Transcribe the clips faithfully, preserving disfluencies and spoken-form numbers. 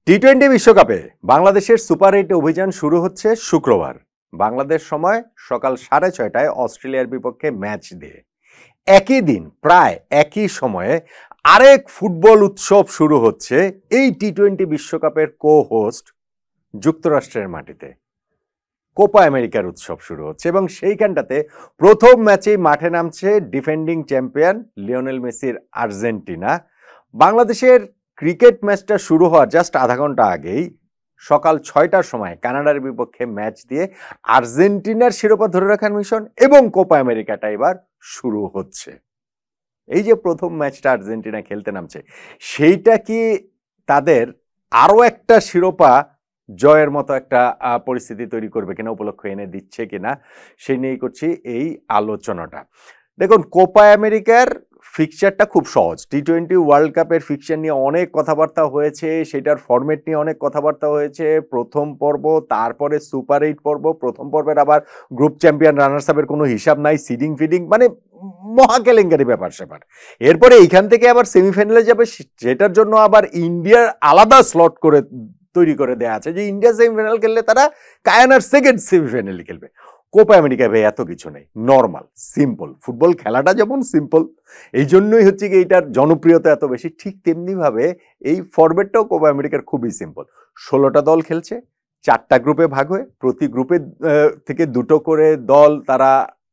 T twenty বিশ্বকাপে বাংলাদেশের super eight অভিযান শুরু হচ্ছে শুক্রবার। বাংলাদেশ সময় সকাল সাড়ে ছয়টায় অস্ট্রেলিয়ার বিপক্ষে ম্যাচ দিয়ে একই দিন প্রায় একই সময়ে আরেক ফুটবল উৎসব শুরু হচ্ছে এই টি টোয়েন্টি বিশ্বকাপের কো হোস্ট যুক্তরাষ্ট্রের মাটিতে। কোপা আমেরিকার উৎসব শুরু হচ্ছে এবং সেইখানটাতে প্রথম ম্যাচেই মাঠে নামছে ডিফেন্ডিং চ্যাম্পিয়ন লিওনেল মেসির আর্জেন্টিনা। বাংলাদেশের ক্রিকেট ম্যাচটা শুরু হওয়ার জাস্ট আধা ঘন্টা আগেই সকাল ছয়টার সময় কানাডার বিপক্ষে ম্যাচ দিয়ে আর্জেন্টিনার শিরোপা ধরে রাখার মিশন এবং কোপা আমেরিকাটা এবার শুরু হচ্ছে। এই যে প্রথম ম্যাচটা আর্জেন্টিনা খেলতে নামছে, সেইটা কি তাদের আরও একটা শিরোপা জয়ের মতো একটা পরিস্থিতি তৈরি করবে কিনা, উপলক্ষ এনে দিচ্ছে কিনা, সেই নিয়েই করছি এই আলোচনাটা। দেখুন, কোপা আমেরিকার ফিকচারটা খুব সহজ। টি টোয়েন্টি ওয়ার্ল্ড কাপের ফিকচার নিয়ে অনেক কথাবার্তা হয়েছে, সেটার ফরম্যাট নিয়ে অনেক কথাবার্তা হয়েছে। প্রথম পর্ব, তারপরে সুপার এইট পর্ব, প্রথম পর্বের আবার গ্রুপ চ্যাম্পিয়ন রানার্স আপের কোনো হিসাব নাই, সিডিং ফিডিং, মানে মহা কেলেঙ্কারি ব্যাপার স্যাপার। এরপরে এইখান থেকে আবার সেমিফাইনালে যাবে, যেটার জন্য আবার ইন্ডিয়ার আলাদা স্লট করে তৈরি করে দেওয়া আছে যে ইন্ডিয়া সেমিফাইনাল খেললে তারা কায়ানার সেকেন্ড সেমিফাইনালে খেলবে। কোপা আমেরিকা ভাই এত কিছু নেই, নর্মাল সিম্পল। ফুটবল খেলাটা যেমন সিম্পল, এই জন্যই হচ্ছে কি এইটার জনপ্রিয়তা এত বেশি, ঠিক তেমনিভাবে এই ফরম্যাটটাও কোপা আমেরিকার খুবই সিম্পল। ষোলোটা দল খেলছে, চারটা গ্রুপে ভাগ হয়ে, প্রতি গ্রুপে থেকে দুটো করে দল তারা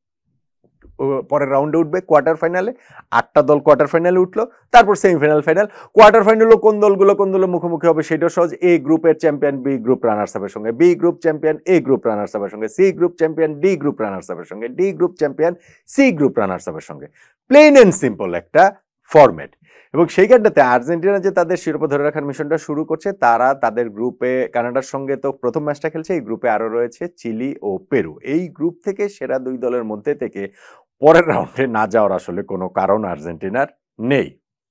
পরের রাউন্ডে উঠবে কোয়ার্টার ফাইনালে। আটটা দল কোয়ার্টার ফাইনালে উঠলো, তারপর সেমিফাইনাল, ফাইনাল। কোয়ার্টার ফাইনালও কোন দলগুলো কোন দলের মুখোমুখি হবে সেটাও সহজ। এ গ্রুপের চ্যাম্পিয়ন বি গ্রুপ রানার্স আপের সঙ্গে, B group champion A group runners আপের সঙ্গে, C group champion D group runners আপের সঙ্গে, D group champion C group runners আপের সঙ্গে। প্লেন এন্ড সিম্পল একটা ফরম্যাট। এবং সেইখানটাতে আর্জেন্টিনা যে তাদের শিরোপা ধরে রাখার মিশনটা শুরু করছে, তারা তাদের গ্রুপে কানাডার সঙ্গে তো প্রথম ম্যাচটা খেলছে। এই গ্রুপে আরও রয়েছে চিলি ও পেরু। এই গ্রুপ থেকে সেরা দুই দলের মধ্যে থেকে পরের রাউন্ডে না যাওয়ার আসলে কোনো কারণ আর্জেন্টিনার নেই।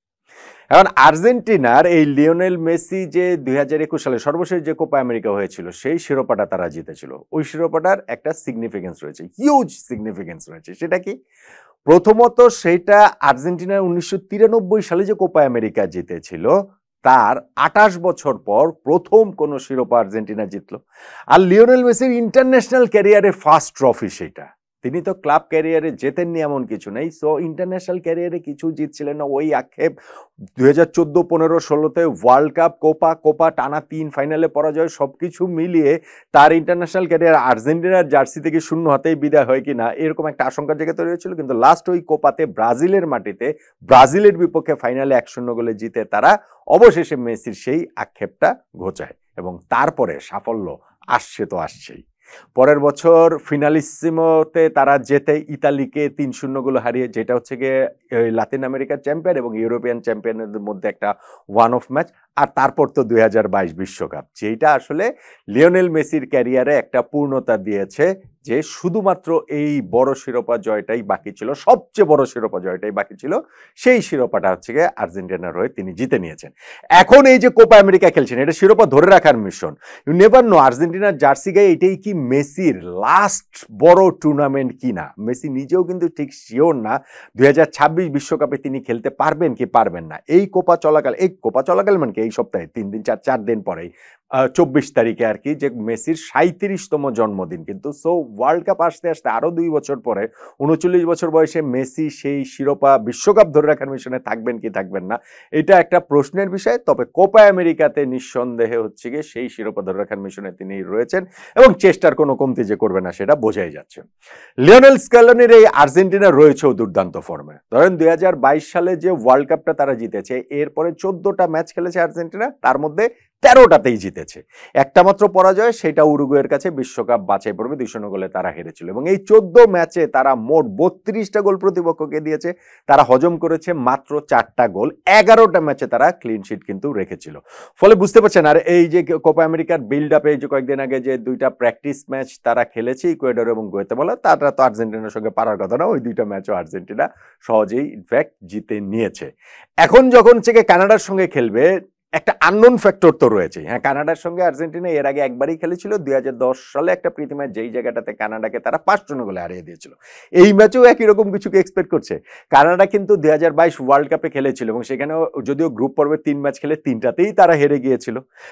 এখন আর্জেন্টিনার এই লিওনেল মেসি যে দুই হাজার একুশ সালে সর্বশেষ যে কোপা আমেরিকা হয়েছিল, সেই শিরোপাটা তারা জিতেছিল। ওই শিরোপাটার একটা সিগনিফিকেন্স রয়েছে, হিউজ সিগনিফিকেন্স রয়েছে। সেটা কি? প্রথমত সেটা আর্জেন্টিনার উনিশশো তিরানব্বই সালে যে কোপা আমেরিকা জিতেছিল, তার আঠাশ বছর পর প্রথম কোন শিরোপা আর্জেন্টিনা জিতলো। আর লিওনেল মেসির ইন্টারন্যাশনাল ক্যারিয়ারে ফার্স্ট ট্রফি সেটা। তিনি তো ক্লাব ক্যারিয়ারে জেতেননি এমন কিছু নেই, সো ইন্টারন্যাশনাল ক্যারিয়ারে কিছু জিতছিলেন না। ওই আক্ষেপ দুই হাজার চোদ্দ পনেরো ষোলোতে ওয়ার্ল্ড কাপ, কোপা কোপা টানা তিন ফাইনালে পরাজয়, সবকিছু মিলিয়ে তার ইন্টারন্যাশনাল ক্যারিয়ার আর্জেন্টিনার জার্সি থেকে শূন্য হাতেই বিদায় হয় কিনা এরকম একটা আশঙ্কার জায়গা তৈরি হয়েছিল। কিন্তু লাস্ট ওই কোপাতে ব্রাজিলের মাটিতে ব্রাজিলের বিপক্ষে ফাইনালে এক শূন্য গোলে জিতে তারা অবশেষে মেসির সেই আক্ষেপটা ঘোচায় এবং তারপরে সাফল্য আসছে তো আসছেই। পরের বছর ফিনালিসিমোতে তারা জেতে ইতালিকে তিন শূন্য গোলে হারিয়ে, যেটা হচ্ছে গিয়ে লাতিন আমেরিকার চ্যাম্পিয়ন এবং ইউরোপিয়ান চ্যাম্পিয়নের মধ্যে একটা ওয়ান অফ ম্যাচ। আর তারপর তো দুই হাজার বাইশ বিশ্বকাপ, যেটা আসলে লিওনেল মেসির ক্যারিয়ারে একটা পূর্ণতা দিয়েছে, যে শুধুমাত্র এই বড় শিরোপা জয়টাই বাকি ছিল, সবচেয়ে বড় শিরোপা জয়টাই বাকি ছিল। সেই শিরোপাটা হচ্ছে গিয়ে আর্জেন্টিনার হয়ে তিনি জিতে নিয়েছেন। এখন এই যে কোপা আমেরিকা খেলছেন, এটা শিরোপা ধরে রাখার মিশন। ইউ নেভার নো আর্জেন্টিনার জার্সি গায়ে এটাই কি মেসির লাস্ট বড় টুর্নামেন্ট কিনা। মেসি নিজেও কিন্তু ঠিক শিওর না দুই হাজার ছাব্বিশ বিশ্বকাপে তিনি খেলতে পারবেন কি পারবেন না। এই কোপা চলাকাল, এই কোপা চলাকাল মানে কি এই সপ্তাহে তিন দিন চার চার দিন পরেই চব্বিশ তারিখে আর কি, যে মেসির সাঁইত্রিশতম জন্মদিন। কিন্তু সো ওয়ার্ল্ড কাপ আসতে আসতে আরো দুই বছর পরে উনচল্লিশ বছর বয়সে মেসি সেই শিরোপা বিশ্বকাপ ধরে রাখার মিশনে থাকবেন কি থাকবেন না, এটা একটা প্রশ্নের বিষয়। তবে কোপা আমেরিকাতে নিঃসন্দেহে হচ্ছে গিয়ে সেই শিরোপা ধরে রাখার মিশনে তিনি রয়েছেন এবং চেষ্টার কোনো কমতি যে করবে না সেটা বোঝাই যাচ্ছে। লিওনেল স্ক্যালোনির এই আর্জেন্টিনা রয়েছেও দুর্দান্ত ফর্মে। ধরেন দুই হাজার বাইশ সালে যে ওয়ার্ল্ড কাপটা তারা জিতেছে, এরপরে চোদ্দটা ম্যাচ খেলেছে আর্জেন্টিনা, তার মধ্যে তেরোটাতেই জিতেছে। একটা মাত্র পরাজয়, সেটা উরুগুয়ের কাছে বিশ্বকাপ বাছাই পর্বে দুই শূন্য গোলে তারা হেরেছিল। এবং এই চোদ্দ ম্যাচে তারা মোট বত্রিশটা গোল প্রতিপক্ষকে দিয়েছে, তারা হজম করেছে মাত্র চারটা গোল। এগারোটা ম্যাচে তারা ক্লিন শিট কিন্তু রেখেছিল। ফলে বুঝতে পারছেন, আর এই যে কোপা আমেরিকার বিল্ড আপে এই যে কয়েকদিন আগে যে দুইটা প্র্যাকটিস ম্যাচ তারা খেলেছে ইকুয়েডর এবং গুয়াতেমালা, তারা তো আর্জেন্টিনার সঙ্গে পারার কথা না। ওই দুইটা ম্যাচও আর্জেন্টিনা সহজেই ইনফ্যাক্ট জিতে নিয়েছে। এখন যখন থেকে কানাডার সঙ্গে খেলবে, একটা আননোন ফ্যাক্টর তো রয়েছে। হ্যাঁ, কানাডার সঙ্গে আর্জেন্টিনা এর আগে একবারই খেলেছিল দুই হাজার দশ সালে একটা প্রীতি ম্যাচ, যেই জায়গাটাতে কানাডাকে তারা পাঁচ শূন্য গোলে হারিয়ে দিয়েছিল। এই ম্যাচেও একই রকম কিছুকে এক্সপেক্ট করছে। কানাডা কিন্তু দুই হাজার বাইশ ওয়ার্ল্ড কাপে খেলেছিল এবং সেখানেও যদিও গ্রুপ পর্বে তিন ম্যাচ খেলে তিনটাতেই তারা হেরে গিয়েছিল।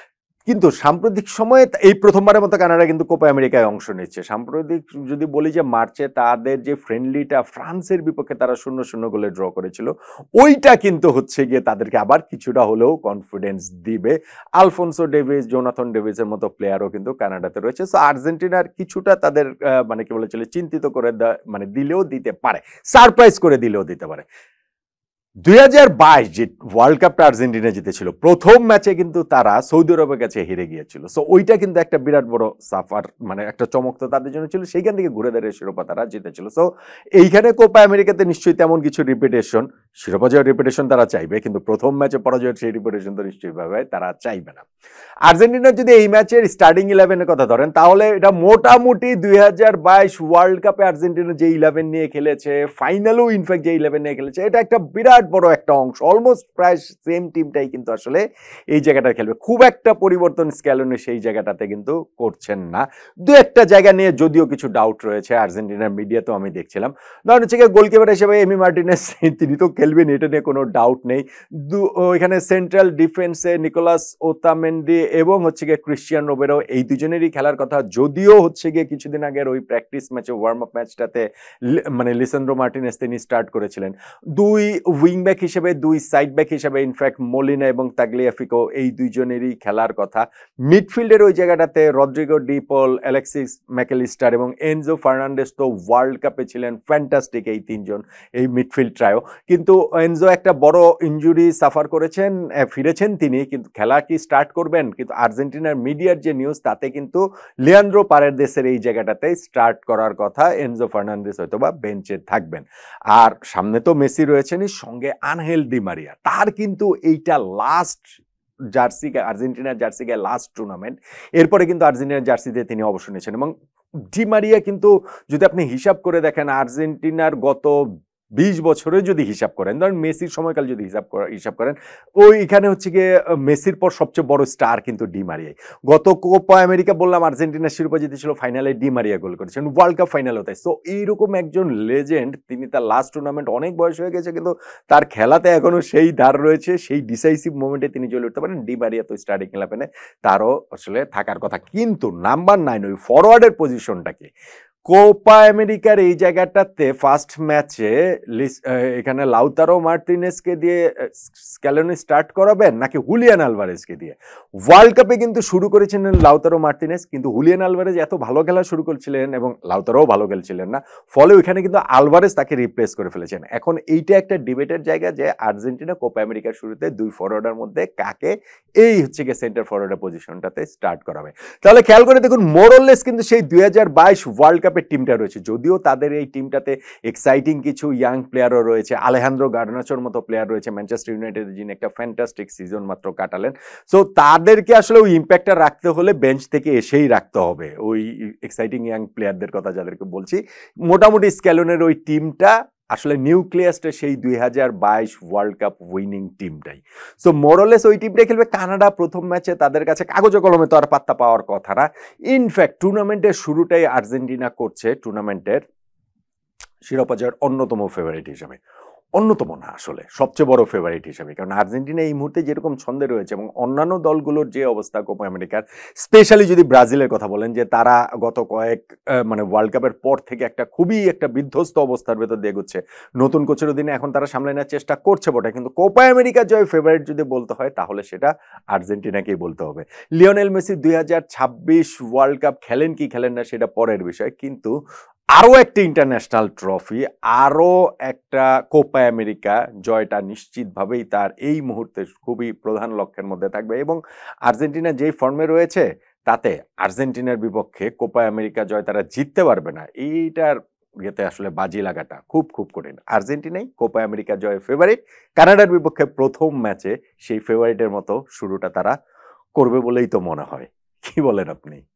কিন্তু সাম্প্রতিক সময়ে এই প্রথমবারের মতো কানাডা কিন্তু কোপা আমেরিকায় অংশ নিচ্ছে। সাম্প্রতিক যদি বলি যে মার্চে তাদের যে ফ্রেন্ডলিটা ফ্রান্সের বিপক্ষে তারা শূন্য শূন্য গোলে ড্র করেছিল, ওইটা কিন্তু হচ্ছে গিয়ে তাদেরকে আবার কিছুটা হলেও কনফিডেন্স দিবে। আলফোনসো ডেভিস, জোনাথন ডেভিসের মতো প্লেয়ারও কিন্তু কানাডাতে রয়েছে। সো আর্জেন্টিনার কিছুটা তাদের মানে কি বলেছিল চিন্তিত করে মানে দিলেও দিতে পারে, সারপ্রাইজ করে দিলেও দিতে পারে। দুই হাজার বাইশ যে ওয়ার্ল্ড কাপটা আর্জেন্টিনা জিতেছিল, প্রথম ম্যাচে কিন্তু তারা সৌদি আরবের কাছে হেরে গিয়েছিল। সো ওইটা কিন্তু একটা বিরাট বড় সাফার, মানে একটা চমক তো তাদের জন্য ছিল, সেইখান থেকে ঘুরে দাঁড়িয়ে শিরোপা তারা জিতেছিল। সো এইখানে কোপা আমেরিকাতে নিশ্চয়ই তেমন কিছু রিপিটেশন, শিরোপা জয়ের রিপিটেশন তারা চাইবে, কিন্তু প্রথম ম্যাচে পরাজয়ের সেই রিপিটেশন তো নিশ্চয়ই ভাবে তারা চাইবে না। আর্জেন্টিনার যদি এই ম্যাচের স্টার্টিং ইলেভেনের কথা ধরেন, তাহলে এটা মোটামুটি দুই হাজার বাইশ ওয়ার্ল্ড কাপে আর্জেন্টিনা যে ইলেভেন নিয়ে খেলেছে, ফাইনালেও ইনফ্যাক্ট যে ইলেভেন নিয়ে খেলেছে, এটা একটা বিরাট বড় একটা অংশ। অলমোস্ট প্রায় সেম টিমটাই কিন্তু আসলে এই জায়গাটা খেলবে। খুব একটা পরিবর্তন স্ক্যালনে সেই জায়গাটাতে কিন্তু করছেন না। দু একটা জায়গা নিয়ে যদিও কিছু ডাউট রয়েছে আর্জেন্টিনার মিডিয়াতেও আমি দেখছিলাম। ধরেন হচ্ছে গোলকিপার হিসেবে এমি মার্টিনেস, তিনি তো খেলবেন, এটা নিয়ে কোনো ডাউট নেই। এখানে সেন্ট্রাল ডিফেন্সে নিকোলাস ওতামেন্ডি এবং হচ্ছে গিয়ে ক্রিশ্চিয়ান রোবেরো, এই দুজনেরই খেলার কথা। যদিও হচ্ছে গিয়ে কিছুদিন আগের ওই প্র্যাকটিস ম্যাচে, ওয়ার্ম আপ ম্যাচটাতে মানে লিসান্দ্রো মার্টিনেস তিনি স্টার্ট করেছিলেন। দুই উইং ব্যাক হিসেবে, দুই সাইড ব্যাক হিসেবে ইনফ্যাক্ট মোলিনা এবং তাগলিয়াফিকো, এই দুইজনেরই খেলার কথা। মিডফিল্ডের ওই জায়গাটাতে Rodrigo De Paul, Alexis Mac Allister এবং এনজো ফার্নান্ডেস তো ওয়ার্ল্ড কাপে ছিলেন ফ্যান্টাস্টিক এই তিনজন, এই মিডফিল্ড ট্রায়ো। কিন্তু এনজো একটা বড় ইনজুরি সাফার করেছেন, ফিরেছেন তিনি, কিন্তু খেলা কি স্টার্ট করবেন? কিন্তু আর্জেন্টিনার মিডিয়ার যে নিউজ, তাতে কিন্তু লিয়ান্দ্রো পারেদেসের এই জায়গাটাতে স্টার্ট করার কথা, এনজো ফার্নান্ডেস হয়তো বা বেঞ্চে থাকবেন। আর সামনে তো মেসি রয়েছেনই, সঙ্গে আনহেল দি মারিয়া। তার কিন্তু এইটা লাস্ট জার্সি, আর্জেন্টিনার জার্সি গায়ে লাস্ট টুর্নামেন্ট। এরপরে কিন্তু আর্জেন্টিনার জার্সিতে তিনি অবসর নিয়েছেন। এবং ডি মারিয়া কিন্তু যদি আপনি হিসাব করে দেখেন, আর্জেন্টিনার গত বিশ বছরে যদি হিসাব করেন, ধরেন মেসির সময়কাল যদি হিসাব হিসাব করেন, ওইখানে হচ্ছে গিয়ে মেসির পর সবচেয়ে বড় স্টার কিন্তু ডি মারিয়াই। গত কোপা আমেরিকা বললাম আর্জেন্টিনার শিরোপা জিতেছিল, ফাইনালে ডি মারিয়া গোল করেছেন, ওয়ার্ল্ড কাপ ফাইনাল হতে। সো এইরকম একজন লেজেন্ড, তিনি তার লাস্ট টুর্নামেন্ট, অনেক বয়স হয়ে গেছে, কিন্তু তার খেলাতে এখনো সেই ধার রয়েছে, সেই ডিসাইসিভ মোমেন্টে তিনি চলে উঠতে পারেন। ডি মারিয়া তো স্টার্টিং ইলেভেনে তারও আসলে থাকার কথা। কিন্তু নাম্বার নাইন ওই ফরওয়ার্ডের পজিশনটা কি? কোপা আমেরিকার এই জায়গাটাতে ফার্স্ট ম্যাচে এখানে লাউতারো মার্টিনেসকে দিয়ে স্ক্যালোনি স্টার্ট করাবেন নাকি হুলিয়ান আলভারেজকে দিয়ে? ওয়ার্ল্ড কাপে কিন্তু শুরু করেছিলেন লাউতারো মার্টিনেস, কিন্তু হুলিয়ান আলভারেজ এত ভালো খেলা শুরু করেছিলেন এবং লাউতারোও ভালো খেলছিলেন না, ফলে ওইখানে কিন্তু আলভারেজ তাকে রিপ্লেস করে ফেলেছেন। এখন এইটা একটা ডিবেটের জায়গা যে আর্জেন্টিনা কোপা আমেরিকার শুরুতে দুই ফরওয়ার্ডের মধ্যে কাকে এই হচ্ছে গিয়ে সেন্টার ফরওয়ার্ডের পজিশনটাতে স্টার্ট করাবে। তাহলে খেয়াল করে দেখুন, মোরলেস কিন্তু সেই দুই হাজার বাইশ ওয়ার্ল্ড কাপের টিমটা রয়েছে। যদিও তাদের এই টিমটাতে এক্সাইটিং কিছু ইয়াং প্লেয়ারও রয়েছে, আলেহান্দ্রো গার্নাচোর মতো প্লেয়ার রয়েছে ম্যানচেস্টার ইউনাইটেড, যিনি একটা ফ্যান্টাস্টিক সিজন মাত্র কাটালেন। সো তাদেরকে আসলে ওই ইম্প্যাক্টটা রাখতে হলে বেঞ্চ থেকে এসেই রাখতে হবে ওই এক্সাইটিং ইয়াং প্লেয়ারদের কথা যাদেরকে বলছি। মোটামুটি স্ক্যালোনের ওই টিমটা আসলে নিউক্লিয়াসটা সেই দুই হাজার বাইশ ওয়ার্ল্ড কাপ উইনিং টিমটাই। সো মোরলেস ওই টিমটাই খেলবে। কানাডা প্রথম ম্যাচে তাদের কাছে কাগজে কলমে তো আর পাত্তা পাওয়ার কথা না। ইনফ্যাক্ট টুর্নামেন্টের শুরুটাই আর্জেন্টিনা করছে টুর্নামেন্টের শিরোপা জয়ের অন্যতম ফেভারিট হিসেবে, অন্যতম না আসলে সবচেয়ে বড় ফেভারিট হিসেবে। কারণ আর্জেন্টিনা এই মুহূর্তে যেরকম ছন্দে রয়েছে এবং অন্যান্য দলগুলোর যে অবস্থা কোপা আমেরিকার, স্পেশালি যদি ব্রাজিলের কথা বলেন, যে তারা গত কয়েক মানে ওয়ার্ল্ড কাপের পর থেকে একটা খুবই একটা বিধ্বস্ত অবস্থার ভেতর দিয়ে এগোচ্ছে। নতুন কোচের অধীনে এখন তারা সামলে নেওয়ার চেষ্টা করছে বটে, কিন্তু কোপা আমেরিকা জয় ফেভারিট যদি বলতে হয় তাহলে সেটা আর্জেন্টিনাকেই বলতে হবে। লিওনেল মেসি দুই হাজার ছাব্বিশ ওয়ার্ল্ড কাপ খেলেন কি খেলেন না সেটা পরের বিষয়, কিন্তু আরও একটা ইন্টারন্যাশনাল ট্রফি, আরও একটা কোপা আমেরিকা জয়টা নিশ্চিতভাবেই তার এই মুহূর্তে খুবই প্রধান লক্ষ্যের মধ্যে থাকবে। এবং আর্জেন্টিনা যেই ফর্মে রয়েছে তাতে আর্জেন্টিনার বিপক্ষে কোপা আমেরিকা জয় তারা জিততে পারবে না, এইটার ইয়েতে আসলে বাজি লাগাটা খুব খুব কঠিন। আর্জেন্টিনাই কোপা আমেরিকা জয় ফেভারিট। কানাডার বিপক্ষে প্রথম ম্যাচে সেই ফেভারিটের মতো শুরুটা তারা করবে বলেই তো মনে হয়। কি বলেন আপনি?